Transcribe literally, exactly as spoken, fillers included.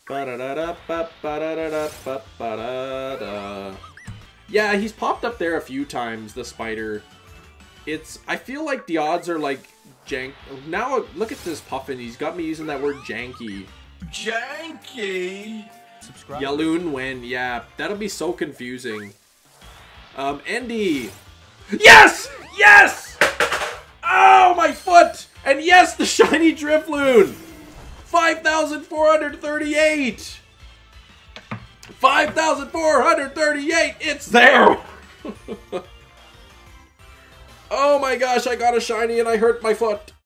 Yeah, he's popped up there a few times, the spider. It's, I feel like the odds are like jank. Now, look at this Puffin. He's got me using that word janky. Janky? Subscribe. Yaloon win. Yeah, that'll be so confusing. Um, Andy. Yes! Yes! Oh, my foot! And yes, the shiny Drifloon! five thousand four hundred thirty-eight! five thousand four hundred thirty-eight! It's there! Oh my gosh, I got a shiny and I hurt my foot.